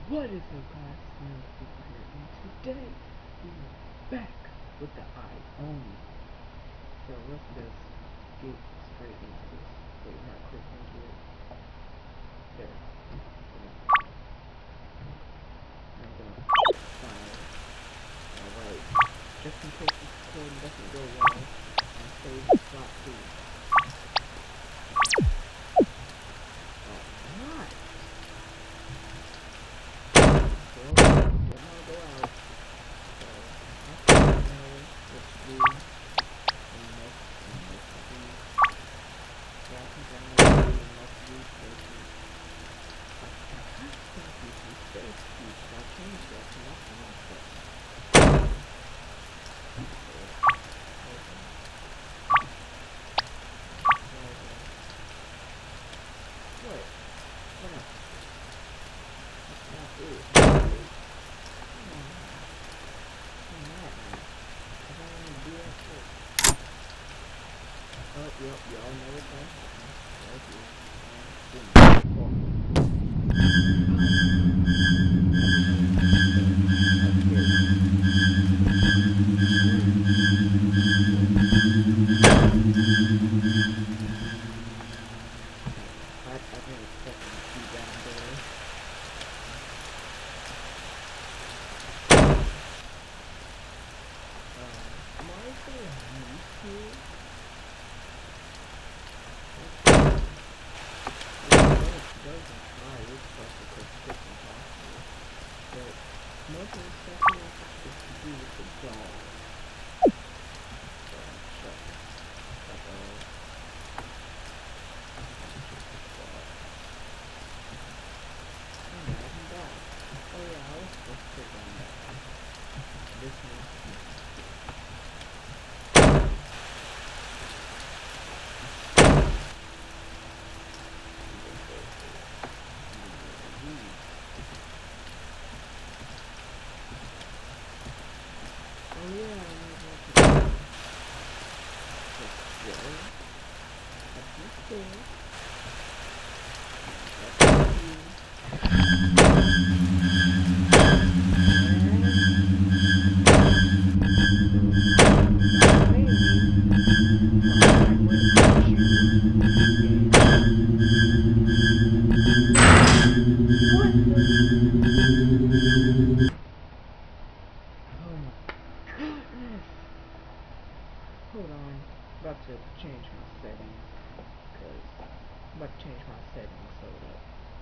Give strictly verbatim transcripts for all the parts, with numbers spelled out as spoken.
What is up, guys? Snail Super here, and today we are back with the eye only. So let's just get straight into this. Wait, not click into it. There. I'm gonna fire. Alright. Just in case this recording doesn't go well, I'll save the slot too. Alright. Well, it might go out. So, let's do and let's and let's do graphic animation and let's do spaces. I can't stop using space keys, so I'll change that to nothing like that. What? What else? That's not it. Oh, yep, y'all know what's gonna happen. Right here. I, I didn't expect them to be down there. Um, am I so used to it? Doesn't try this stuff because it's impossible. But most of the stuff here is to do with the dog. So shut that dog. Imagine that. Oh yeah, I was supposed to click on that. This one. Oh yeah, I know what to do. Just go up the stairs. That's you. Hold on, I'm about to change my settings, because I'm about to change my settings so that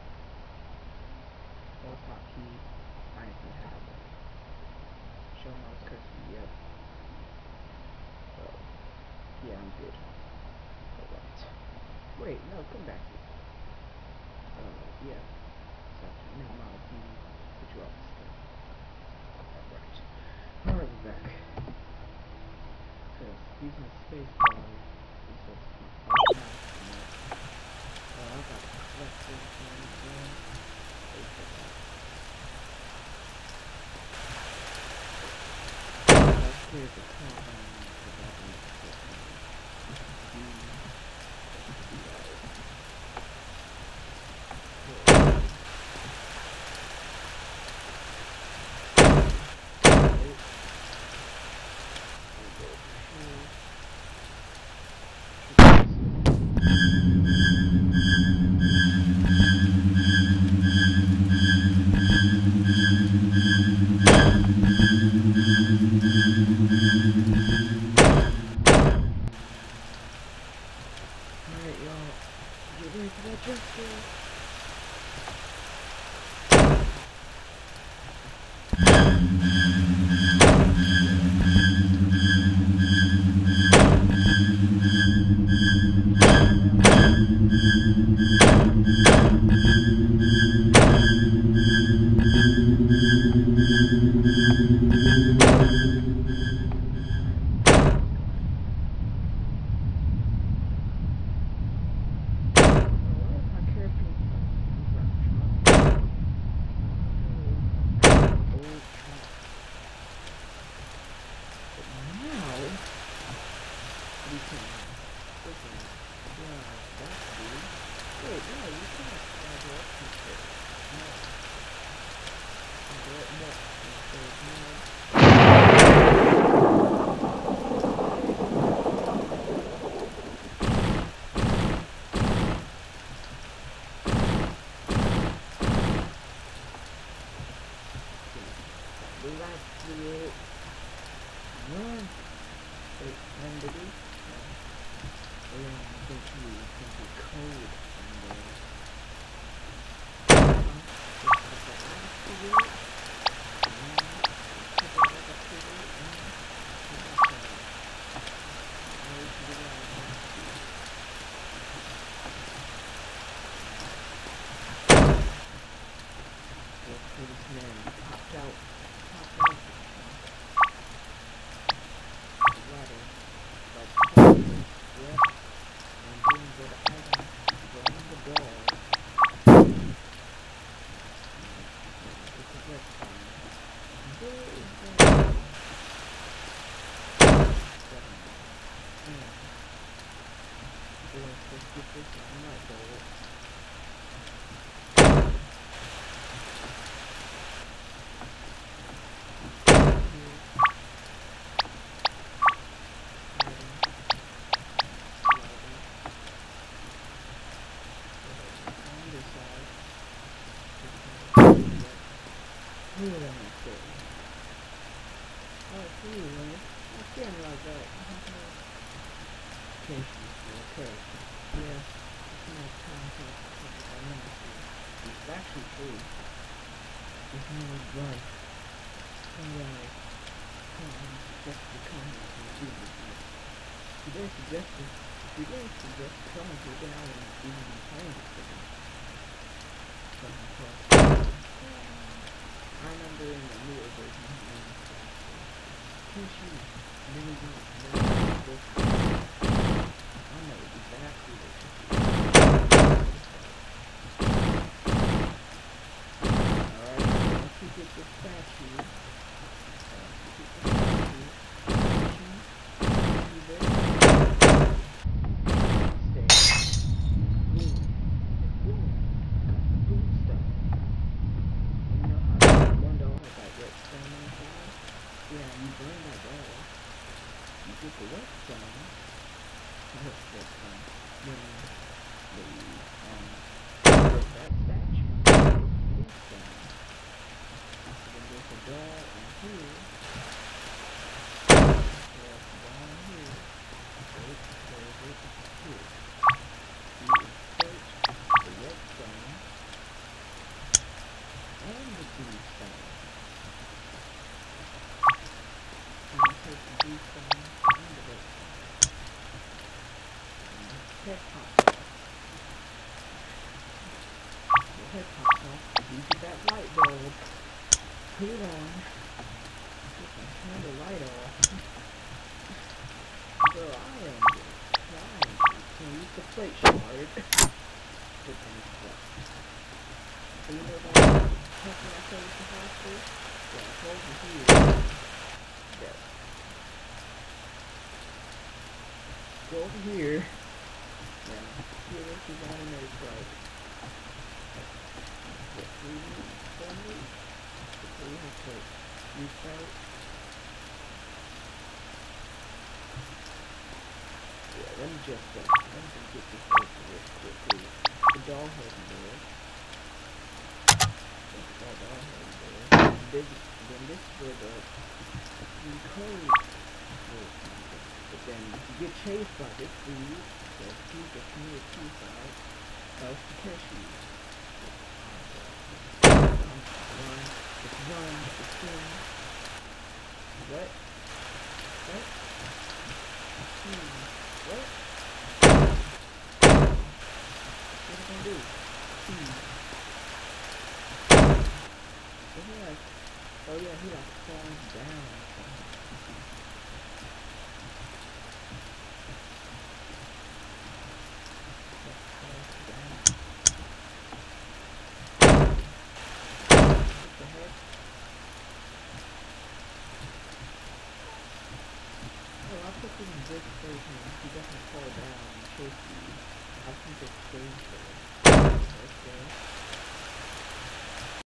those hotkey, I ain't gonna have it. Show mouse cursor, yep. So, yeah, I'm good. Alright. Wait, no, come back here. Uh, yeah. So I can make my view, put you off the stuff. Alright. Alright, we're back. Because using the space bar is just automatic. So I got to select this one again. Wait for that. Let's clear the countdown because I don't know what to do. through it. Run! Wait, run, baby. No. Oh yeah, I think you think you code from there. Uh-huh. Just put the ass to it. And put the other to it. And put that down. Now we can get it out of here. Look for this man. He popped out. Popped out. Ladder. Like, yep. And then go to item. Go on the door. It's a red sign. Where is that? Seven. Yeah. So let's get this light bulb. What am I saying? Oh, see, man. I'm feeling like that. Okay, okay. Yeah, it's not contact because I know it's actually true. There's no life. Somebody um, just become like a Jesus. If you didn't suggest it, if you didn't suggest coming to it, then I wouldn't even be playing this game. Something close. I remember in the newer version, he made me stop. Two shoes. And then he went, and then he went this. I know exactly what you do. Alright, once you get the statue, once you get the statue, statue, see this? Stay. Boom. Boom. Boom stuff. You know how one doll has that red stone inside? Yeah, you burn that doll. You get the red stone. Red stone. Then the um get that statue. Blue stone. So then there's a doll in here. There's a doll in here. Wait, where is it? Here. You insert the red stone and the blue stone. And you take the blue stone and the red stone. And the head pops off. The head pops off. You get that light bulb. Put it on. Just to turn the light off. Girl, I am good. I am good. Can you use the plate shard? Put them in stuff. So you know that something I said was the hospital? Yeah, it's over here. Yeah. Go over here. Yeah. See this is on and it's like what three minutes, four minutes? So you have to restart. Yeah, let me just uh, let me just get this over with quickly. The doll head in there. That doll head in there. And this, then this is where the the code will come in. But then if you get chased by this dude, so he's the community two side, else to catch you. Run, run, just run, just swim. What? What? Hmm. What? What are you gonna do? Hmm. So he like, oh yeah, he like falls down somehow. Like falls down. What the heck? Oh, I put this in this version. He doesn't fall down and chase you. I think it stays there. Okay.